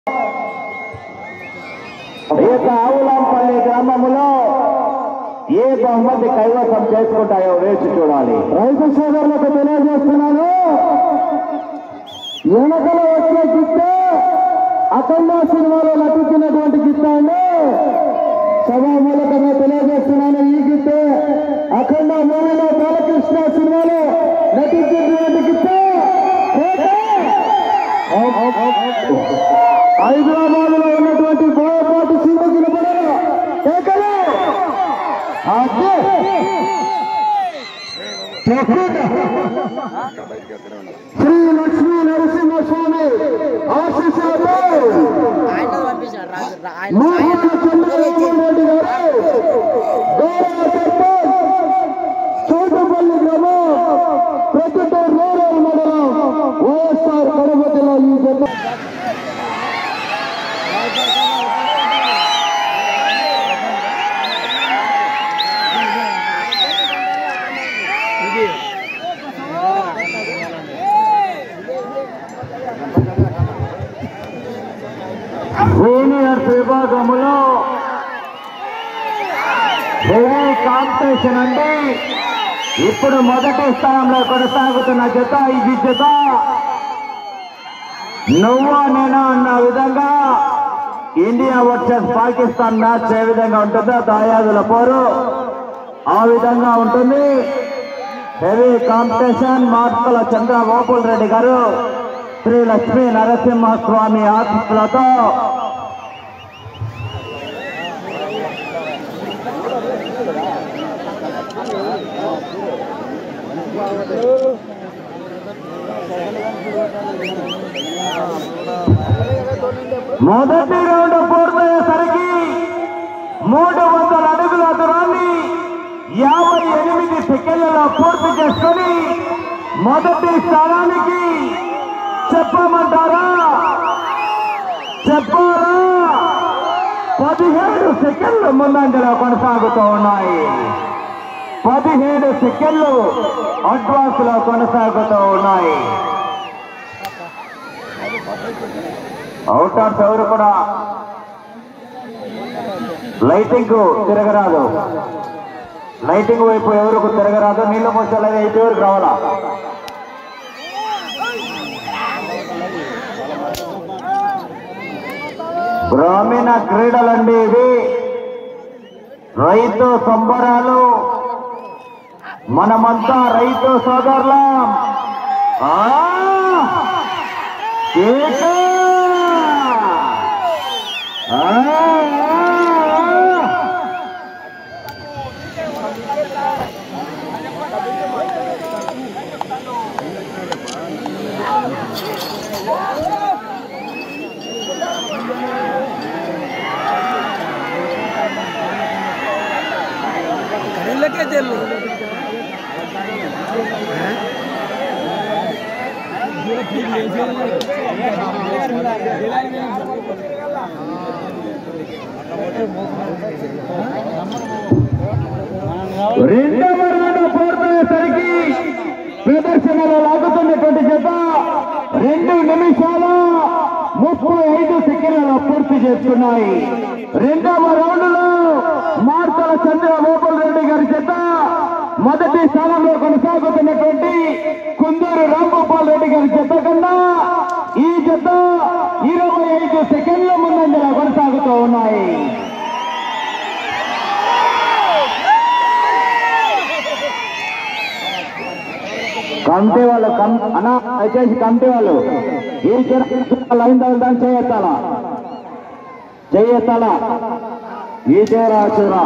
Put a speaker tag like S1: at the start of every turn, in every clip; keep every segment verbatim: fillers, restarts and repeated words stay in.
S1: ఆవులంపల్లి గ్రామంలో ఏ బహుమతి కైవసం చేసుకుంటాయో వేచి చూడాలి. రైతు సోదరులకు తెలియజేస్తున్నాను, వెనకల వచ్చే గిత్తే అఖండ సినిమాలో నటించినటువంటి గిత్త అండి. సభా మూలకంగా తెలియజేస్తున్నాను, ఈ గిత్తే అఖండ మూవీలో బాలకృష్ణ సినిమాలో నటించినటువంటి గిత్తే. హైదరాబాద్ లో ఉన్నటువంటి బోయపాటి సింధు శ్రీ లక్ష్మీ నరసింహస్వామి ఆశీస్సులతో చంద్రబాబు రెడ్డి గారు గౌరవ సర్పంచ్ చోటుపల్లి గ్రామం ప్రొద్దుటూరు రూరల్ మండలం వైఎస్ఆర్ కడప జిల్లా ఈ జత జూనియర్స్ విభాగంలో హెవీ కాంపిటీషన్ అండి. ఇప్పుడు మొదటి స్థానంలో కొనసాగుతున్న జత ఈ జత నువ్వా నేనా అన్న విధంగా ఇండియా వర్సెస్ పాకిస్తాన్ మ్యాచ్ ఏ విధంగా ఉంటుందో దాయాదుల పోరు ఆ విధంగా ఉంటుంది. Heavy competition. మార్తల చంద్రబాబు రెడ్డి గారు శ్రీ లక్ష్మీ నరసింహస్వామి ఆశీస్సులతో మొదటి రౌండ్ పూర్తయ్యేసరికి మూడు వందల అడుగుల దూరాన్ని యాభై ఎనిమిది సెకండ్లలో పూర్తి చేసుకొని మొదటి స్థానానికి చెప్పమంటారా చెప్పారా పదిహేడు సెకండ్లు ముందంజలో కొనసాగుతూ ఉన్నాయి. పదిహేడు సెకండ్లు అడ్వాన్స్ లో కొనసాగుతూ ఉన్నాయి. అవుటర్స్ ఎవరు కూడా లైటింగ్ తిరగరాదు. లైటింగ్ వైపు ఎవరికి తిరగరాదు. నీళ్ళ పోసాలని అయితే ఎవరికి రావాలా. గ్రామీణ క్రీడలండి ఇవి. రైతు సంబరాలు. మనమంతా రైతు సోదరులం.
S2: కరెంట్లకే తెలు
S1: రెండవ రౌండ్ పూర్తయ్యేసరికి ప్రదర్శనలో లాగుతున్నటువంటి జత రెండు నిమిషాల ముప్పై ఐదు సెకండ్లలో పూర్తి చేస్తున్నాయి. రెండవ రౌండ్ లో మార్తల చంద్రబాబు రెడ్డి గారి జత మొదటి స్థానంలో కొనసాగుతున్నటువంటి కుందూరు రాంగోపాల్ రెడ్డి గారి జత కన్నా ఈ జత ఇరవై ఐదు సెకండ్ల ముందంజలో కొనసాగుతూ ఉన్నాయి. కమిటీ వాళ్ళు అన్నా దయచేసి కమిటీ వాళ్ళు ఈ లైన్ దాని చేయెత్తాలా చేయెత్తాలా ఈ చేరా చూరా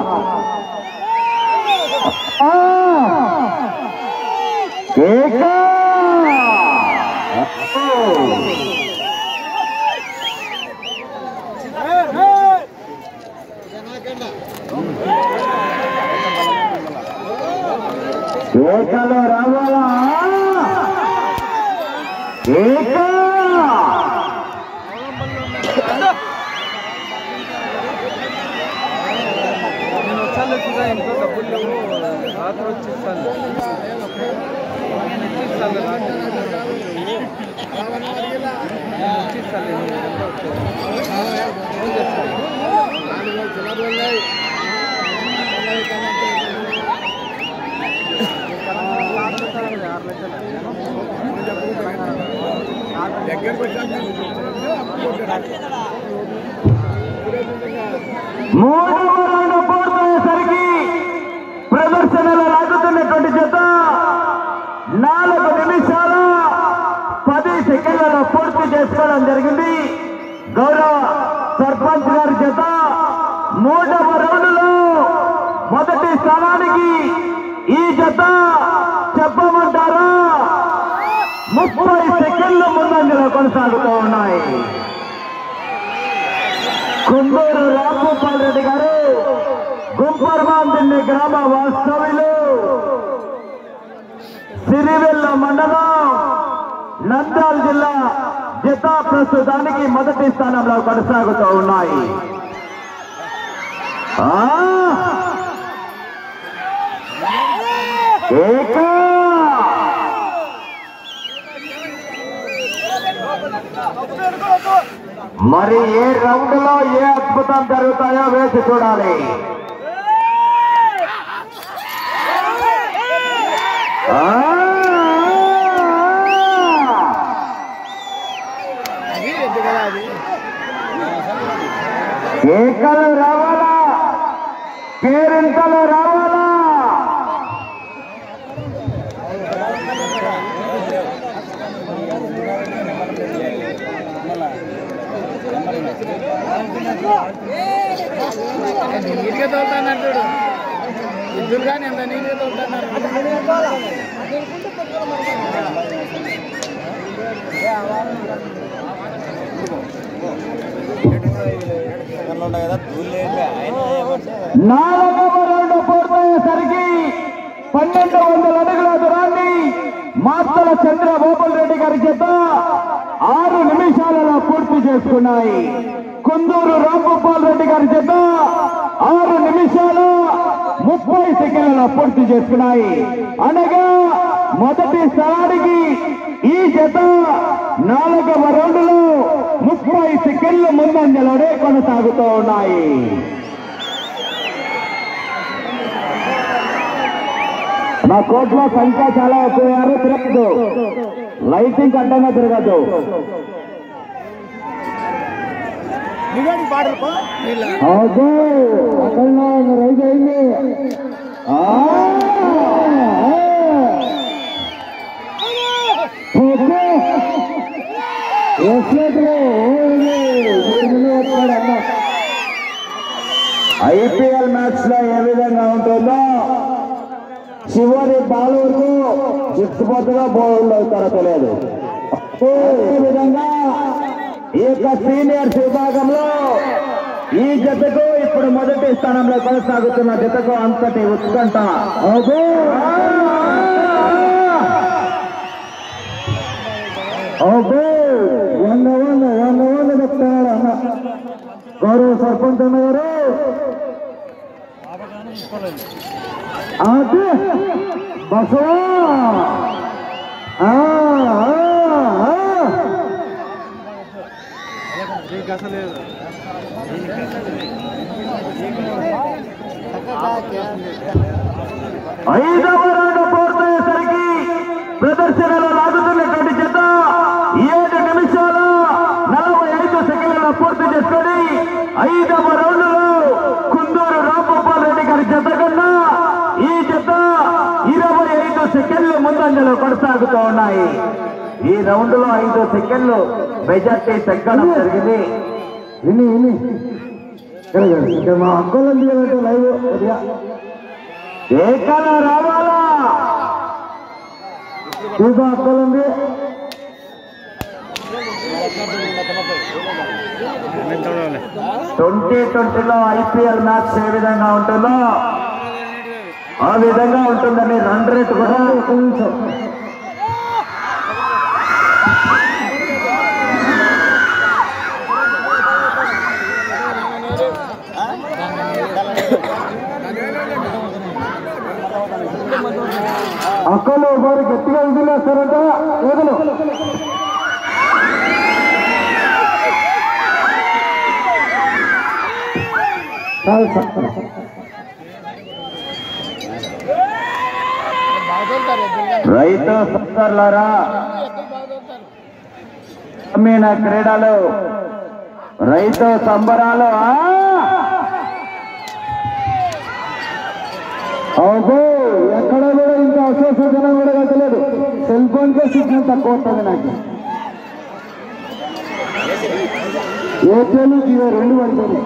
S1: ఏకలో రావాలా ఏక
S2: నేను వచ్చాను ఇంకో డబ్బులు రాత్రి వచ్చేస్తాను.
S1: మూడవ రౌండ్ పూర్తయ్యేసరికి ప్రదర్శనలో లాగుతున్నటువంటి జత నాలుగు నిమిషాల పది సెకండ్లలో పూర్తి చేసుకోవడం జరిగింది. గౌరవ సర్పంచ్ గారి జత మూడవ రౌండ్లో మొదటి స్థానానికి ఈ జత చెప్పమంటారా ముప్పై సెకండ్ల ముందంజలో కొనసాగుతూ ఉన్నాయి. కుందూరు రాంగోపాల్ రెడ్డి గారు గుంపర్మాందిన్ని గ్రామ వాస్తవ్యులు, సిరివెల్ల మండలం, నంద్యాల జిల్లా జత ప్రస్తుతానికి మొదటి స్థానంలో కొనసాగుతూ ఉన్నాయి. ఏకా మరి ఏ రౌండ్ లో ఏ అద్భుతం జరుగుతాయో వేసి చూడాలి. కేకలు రావాలా, కేరింతలు రావాలా?
S2: నీట్గా తోలుతాన్నారు చూడు, ఇద్దరు కానీ ఎంత నీట్గా తోలుతున్నారు.
S1: నాలుగవ రౌండ్ పూర్తయ్యేసరికి పన్నెండు వందల అడుగుల దూరాన్ని మాత్తల చంద్రబాబు రెడ్డి గారి చేత ఆరు నిమిషాలలో పూర్తి చేసుకున్నాయి. కుందూరు రాంగోపాల్ రెడ్డి గారి చేత ఆరు నిమిషాలు ముప్పై సెకండ్లలో పూర్తి చేసుకున్నాయి. అనగా మొదటి స్థానానికి ఈ జత నాలుగవ రౌండ్లో ముప్పై సెకండ్ల ముందంజలోనే కొనసాగుతూ ఉన్నాయి. నా కోట్లో సంఖ్య చాలా ఎక్కువ, తిరగదు, లైటింగ్ అడ్డంగా తిరగదు. ఓకే, అక్కడ రైజ్ అయింది. ఐపీఎల్ మ్యాచ్ లో ఏ విధంగా ఉంటుందో చివరి బాల్ వరకు చిక్కుపోతుగా బౌల్ అవుతారో తెలియదు. ఈ విధంగా ఈ యొక్క సీనియర్స్ విభాగంలో ఈ జతకు ఇప్పుడు మొదటి స్థానంలో కొనసాగుతున్న జతకు అంతటి ఉత్కంఠ. ఓకే, ఓకే, వంద వంద వంద వంద చెప్తున్నాడు అన్న గౌరవ సర్పంచ్ అన్న గారు. అదే బసవా ఐదవ రౌండ్ పూర్తయ్యేసరికి ప్రదర్శనలో లాగుతున్నటువంటి జత ఏడు నిమిషాల నలభై ఐదు సెకండ్లలో పూర్తి చేసుకొని ఐదవ రౌండ్ లో కుందూరు రాంగోపాల్ రెడ్డి గారి జత కన్నా ఈ జత ఇరవై ఐదు సెకండ్లు ముందంజలో కొనసాగుతూ ఉన్నాయి. ఈ రౌండ్ లో ఐదు సెకండ్లు మెజార్టీ తగ్గడం జరిగింది. విని విని మా అక్కలండి లైవ్ ఏకాల రావాలా చూసా అక్కలండి. ట్వంటీ ట్వంటీలో ఐపీఎల్ మ్యాచ్ ఏ విధంగా ఉంటుందో ఆ విధంగా ఉంటుందని రన్ రేట్ కూడా కొంచెం అక్కలు వారు గట్టిగా వదిలేస్తారంట వదలు రైతు సోదరులారా గ్రామీణ క్రీడలు రైతు సంబరాలు అవును ఎక్కడ కూడా ఇంకా అసోసియేషన్ కూడా కట్టలేదు సెల్ ఫోన్ కే సిగ్నల్ తక్కువ వస్తుంది నాకు ఏటీఎల్ జీరో రెండు పడుతుంది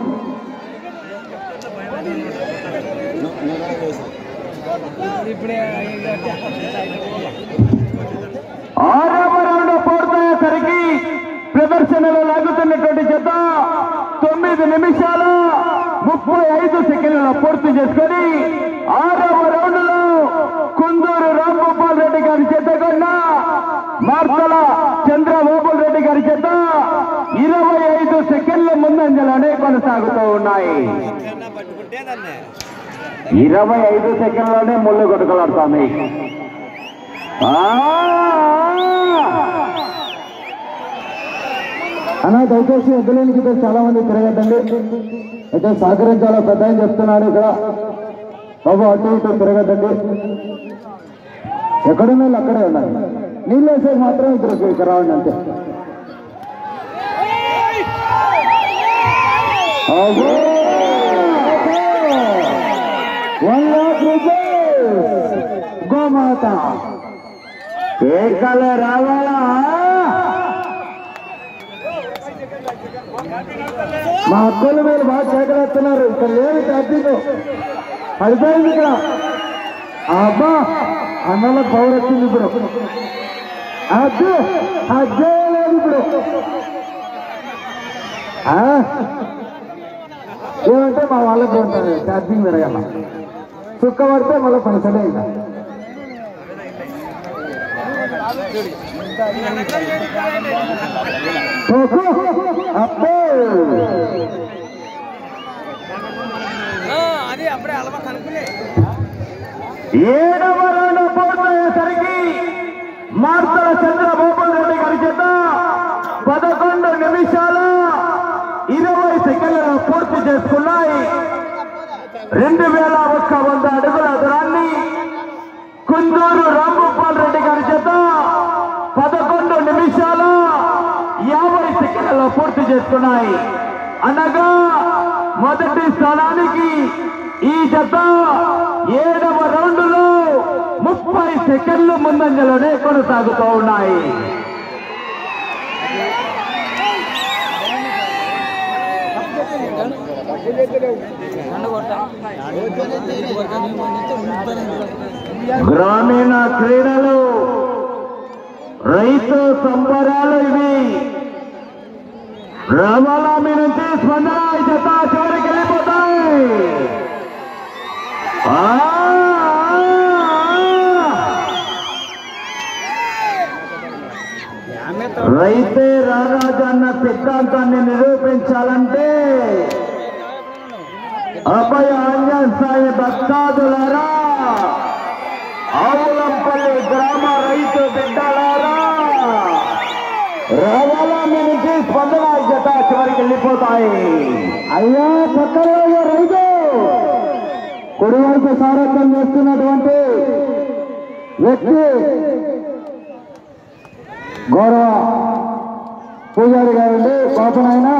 S1: ఆరవ రౌండ్ పూర్తయ్యేసరికి ప్రదర్శనలో లాగుతున్నటువంటి జత తొమ్మిది నిమిషాల ముప్పై ఐదు సెకండ్లలో పూర్తి చేసుకొని ఆరవ రౌండ్ లో కుందూరు రాంగోపాల్ రెడ్డి గారి చేత కన్నా మార్తల చంద్రబాబు రెడ్డి గారి చేత ఇరవై ఐదు సెకండ్ల ముందంజలోనే కొనసాగుతూ ఉన్నాయి. ఇరవై ఐదు సెకండ్లోనే ముళ్ళు కొట్టుకోలాడుతుంది. అన్నా దయచేసి ఎద్దులేనికి చాలా మంది తిరగద్దండి. అయితే సహకరించాలా పెద్ద అని చెప్తున్నాడు ఇక్కడ. బాబు అటు ఇటు తిరగద్దండి. ఎక్కడున్నా అక్కడే ఉన్నాయి. నీళ్ళు వేసే మాత్రం ఇద్దరు ఇక్కడ రావండి అంతే. వన్ లాక్ రూపీస్ గోమాత ఏకలే రావాలా? మా అక్కలు మీరు బాగా చేకరేస్తున్నారు. ఇక్కడ లేదు ట్యాపింగ్ పడిపోయింది. ఇక్కడ అబ్బా అన్నలో పవర్ వచ్చింది. ఇప్పుడు అద్దు అద్దే లేదు. ఇప్పుడు ఏమంటే మా వాళ్ళకి ఉంటారు ఛార్జింగ్ పెరగాల. చుక్క పడితే మళ్ళీ పైసలే. ఇంకా అబ్బో ఏడవ రౌండ్ పూర్తయ్యేసరికి మార్తల చంద్రబాబు రెడ్డి గారి చేత పదకొండు నిమిషాల ఇరవై సెకండ్లను పూర్తి చేసుకున్నాయి. రెండు వేల ఒక్క వంద అడుగుల దూరాన్ని కుందూరు రాంగోపాల్ రెడ్డి గారి చేత పదకొండు నిమిషాల యాభై సెకండ్లలో పూర్తి చేసుకున్నాయి. అనగా మొదటి స్థానానికి ఈ జత ఏడవ రౌండ్ లో ముప్పై సెకండ్లు ముందంజలోనే కొనసాగుతూ ఉన్నాయి. గ్రామీణ క్రీడలు రైతు సంబరాలు ఇవి. రామాలామి నుంచి స్పందన జత చివరికి వెళ్ళిపోతాయి. రైతే రారాజన్న సిద్ధాంతాన్ని నిరూపించాలంటే అభయ ఆంజనేయ స్వామి భక్తాదులారా, ఆవులంపల్లి గ్రామ రైతు బిడ్డలారా, రావాలని నుంచి స్పందన జత చివరికి వెళ్ళిపోతాయి. అయ్యా చక్కగా రైతు కుడి వరకు సారథ్యం చేస్తున్నటువంటి వ్యక్తి గౌరవ పూజారి గారండి. పాపనైనా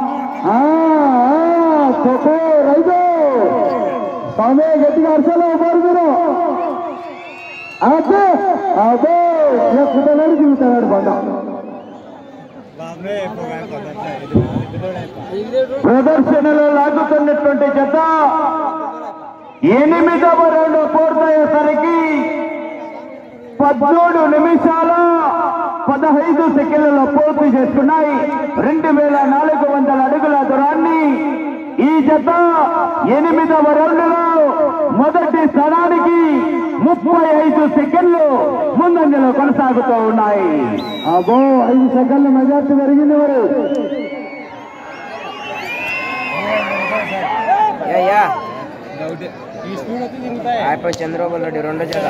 S1: చొక్కో రైతు స్వామి గట్టిగా అర్చలో ఉపారు మీరు. అదే అదే కుదనాడు చూస్తాడు పంట. ప్రదర్శనలో లాగుతున్నటువంటి జత ఎనిమిదవ రౌండ్ పూర్తయ్యేసరికి పద్మూడు నిమిషాల పదహైదు సెకండ్లలో పూర్తి చేసుకున్నాయి. రెండు వేల నాలుగు వందల అడుగుల దూరాన్ని ఈ జత ఎనిమిదవ రౌండ్లో మొదటి స్థానానికి ముప్పై ఐదు సెకండ్లు ముందంజలో కొనసాగుతూ ఉన్నాయి. అబ్బో ఐదు సెకండ్ల మెజార్టీ పెరిగింది. మరి
S3: అయిపోయి చంద్రబాబు రెడ్డి రెండో జత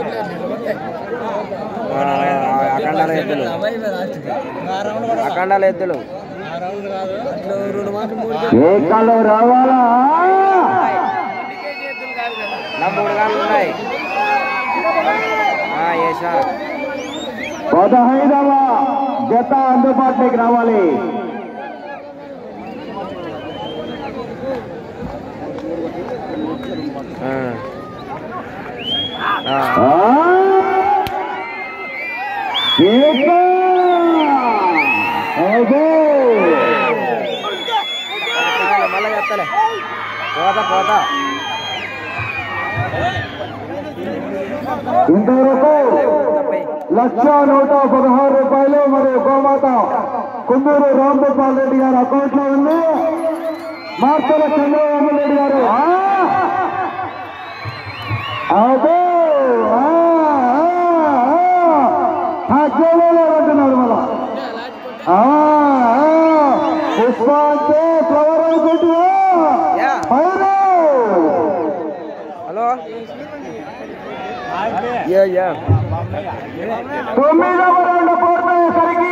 S3: అఖండాల ఎద్దులు అఖండాల ఎద్దులు
S1: ఏకాలు రావాలా
S3: నా మూడు గాళ్ళు ఉన్నాయి
S1: పదహైదవ జత అందుబాటులోకి రావాలి.
S3: మళ్ళా చెప్తాలే పోతా పోతా
S1: ఇంతవరకు లక్ష నూట పదహారు రూపాయలు మరియు గోమాత కుందూరు రాంగోపాల్ రెడ్డి గారి అకౌంట్ లో ఉంది. మార్తల చంద్రబాబు రెడ్డి గారు అదే అంటున్నాడు మళ్ళా పుష్ప అంటే ఫ్లవర్ అనుకుంటున్నా.
S3: హలో
S1: తొమ్మిదవ రౌండ్ పూర్తయ్యేసరికి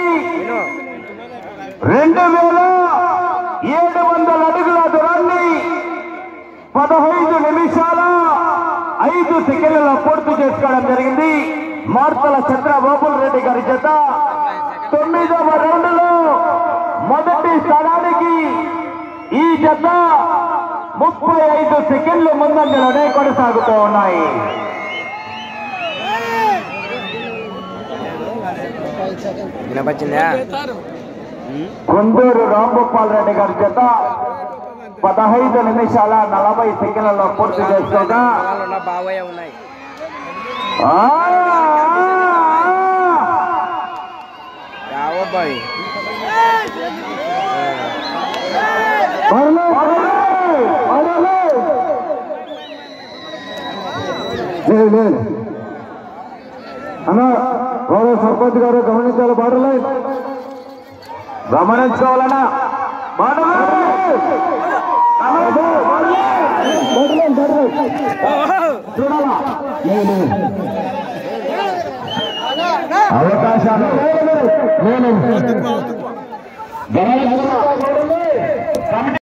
S1: రెండు వేల ఏడు వందల అడుగుల దూరాన్ని పదహైదు నిమిషాల ఐదు సెకండ్లలో పూర్తి చేసుకోవడం జరిగింది. మార్తల చంద్రబాబుల్ రెడ్డి గారి జత తొమ్మిదవ రౌండ్ లో మొదటి స్థానానికి ఈ జత ముప్పై ఐదు సెకండ్లు ముందంజలోనే కొనసాగుతూ ఉన్నాయి.
S3: వినపచ్చిందా?
S1: కుందూరు రాంగోపాల్ రెడ్డి గారి జత పదహైదు నిమిషాల నలభై సెకండ్లలో పూర్తి చేసుకోగా
S3: బావయ్య ఉన్నాయి. బాయ్
S1: అన్నా గౌరవ సర్పంచ్ గారు గమనించాలి. బాటలే గమనించుకోవాలన్నా చూడాలా అవకాశాలు నేను